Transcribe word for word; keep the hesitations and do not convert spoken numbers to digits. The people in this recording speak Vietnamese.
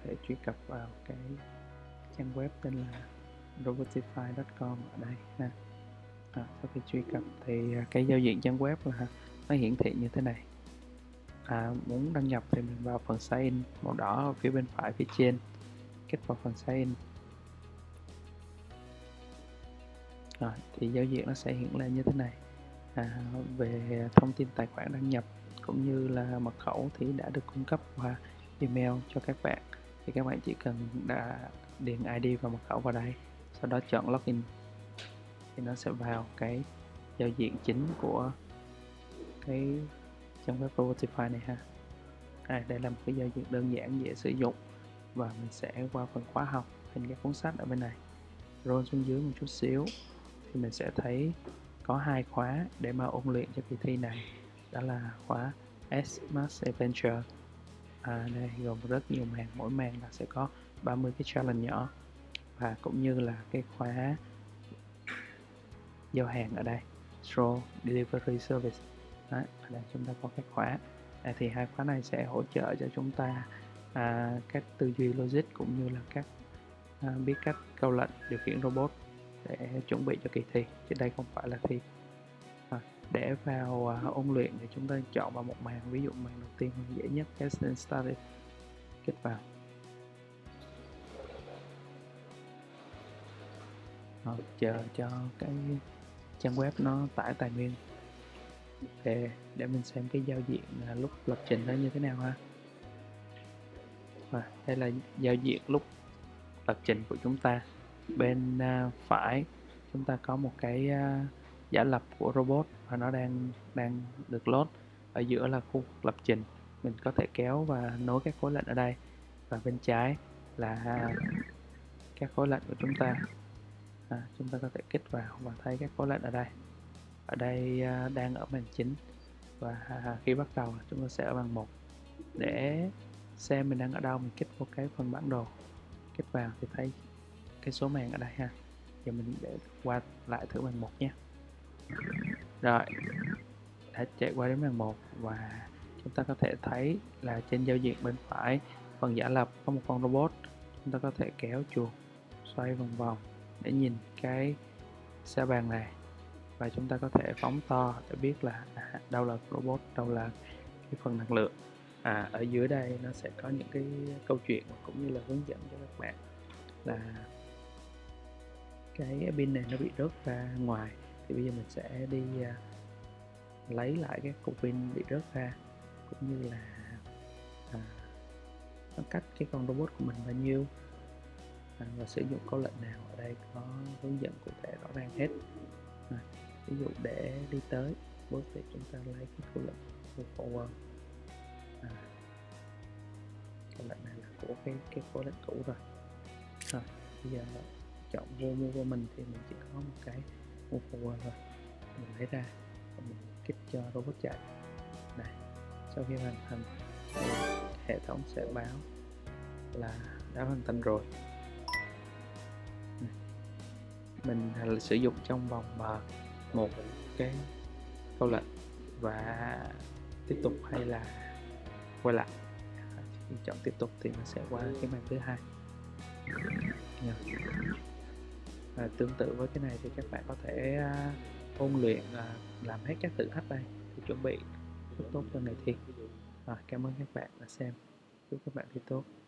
thể truy cập vào cái trang web tên là robotify chấm com ở đây ha. À, sau khi truy cập thì cái giao diện trang web là nó hiển thị như thế này. À, muốn đăng nhập thì mình vào phần sign in màu đỏ ở phía bên phải phía trên, kích vào phần sign in. Rồi, thì giao diện nó sẽ hiện lên như thế này. À, về thông tin tài khoản đăng nhập cũng như là mật khẩu thì đã được cung cấp qua email cho các bạn. Thì các bạn chỉ cần đã điền i đê và mật khẩu vào đây, sau đó chọn login thì nó sẽ vào cái giao diện chính của cái trang web Robotify này ha. À, đây là một cái giao diện đơn giản dễ sử dụng, và mình sẽ qua phần khóa học hình cái cuốn sách ở bên này. Roll xuống dưới một chút xíu thì mình sẽ thấy có hai khóa để mà ôn luyện cho kỳ thi này, đó là khóa S Math Adventure. À, đây gồm rất nhiều màn, mỗi màn là sẽ có ba mươi cái challenge nhỏ, và cũng như là cái khóa giao hàng ở đây, Stroll Delivery Service. Đấy, ở đây chúng ta có các khóa. À, thì hai khóa này sẽ hỗ trợ cho chúng ta à, các tư duy logic cũng như là các à, biết cách câu lệnh điều khiển robot để chuẩn bị cho kỳ thi, chứ đây không phải là thi. À, để vào à, ôn luyện thì chúng ta chọn vào một màn, ví dụ màn đầu tiên dễ nhất, Get Started, kích vào. Rồi, chờ cho cái trang web nó tải tài nguyên về để mình xem cái giao diện à, lúc lập trình nó như thế nào ha. À, đây là giao diện lúc lập trình của chúng ta. Bên à, phải chúng ta có một cái à, giả lập của robot và nó đang đang được load. Ở giữa là khu lập trình, mình có thể kéo và nối các khối lệnh ở đây, và bên trái là các khối lệnh của chúng ta. À, chúng ta có thể kích vào và thấy các khối lệnh ở đây. Ở đây à, đang ở màn chính, và à, khi bắt đầu chúng ta sẽ ở màn một. Để xem mình đang ở đâu, mình kích vào cái phần bản đồ, kích vào thì thấy cái số màn ở đây ha. Giờ mình để qua lại thử màn một nhé. Rồi, đã chạy qua đến màn một, và chúng ta có thể thấy là trên giao diện bên phải phần giả lập có một con robot. Chúng ta có thể kéo chuột xoay vòng vòng để nhìn cái sa bàn này, và chúng ta có thể phóng to để biết là à, đâu là robot, đâu là cái phần năng lượng. À, ở dưới đây nó sẽ có những cái câu chuyện cũng như là hướng dẫn cho các bạn là cái pin này nó bị rớt ra ngoài, thì bây giờ mình sẽ đi uh, lấy lại cái cục pin bị rớt ra, cũng như là à, nó cách cái con robot của mình bao nhiêu, à, và sử dụng câu lệnh nào. Ở đây có hướng dẫn cụ thể rõ ràng hết. À, ví dụ để đi tới bước thì chúng ta lấy cái câu lệnh move forward. À, câu lệnh này là của cái cái khối lệnh cũ rồi. Rồi bây giờ chọn vô move mình thì mình chỉ có một cái move forward thôi, mình lấy ra và mình kích cho robot chạy. Này, sau khi hoàn thành thì hệ thống sẽ báo là đã hoàn thành rồi. Này, mình sử dụng trong vòng một cái câu lệnh và tiếp tục hay là quay lại. Khi chọn tiếp tục thì nó sẽ qua cái màn thứ hai. Và tương tự với cái này thì các bạn có thể uh, ôn luyện uh, làm hết các thử thách đây để chuẩn bị rất tốt cho ngày thi. Rồi, cảm ơn các bạn đã xem, chúc các bạn thi tốt.